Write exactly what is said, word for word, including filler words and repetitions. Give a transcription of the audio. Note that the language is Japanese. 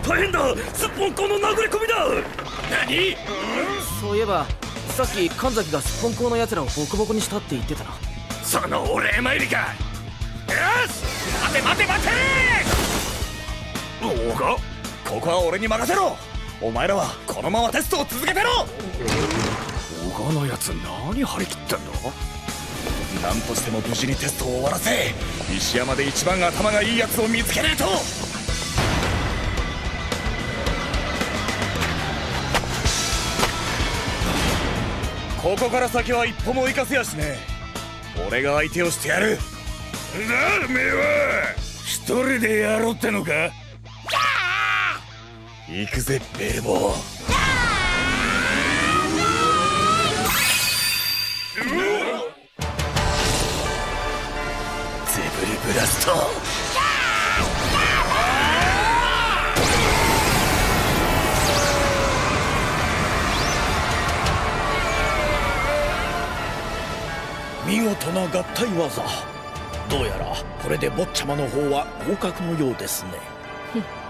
大変だ、すっぽんこの殴り込みだ。何？ そういえばさっき神崎がすっぽん校の奴らをボコボコにしたって言ってたな。 そのお礼参りか。よし、待て待て待て。おが、ここは俺に任せろ。お前らはこのままテストを続けてろ。小川のやつ何張り切ってんだ。何としても無事にテストを終わらせ、石山で一番頭がいいやつを見つけねえと。ここから先は一歩も行かせやしねえ。俺が相手をしてやる。なあ、めえは一人でやろうってのか。行くぜベルボー。ゼブルブラスト。 見事な合体技。どうやらこれで坊ちゃまの方は合格のようですね。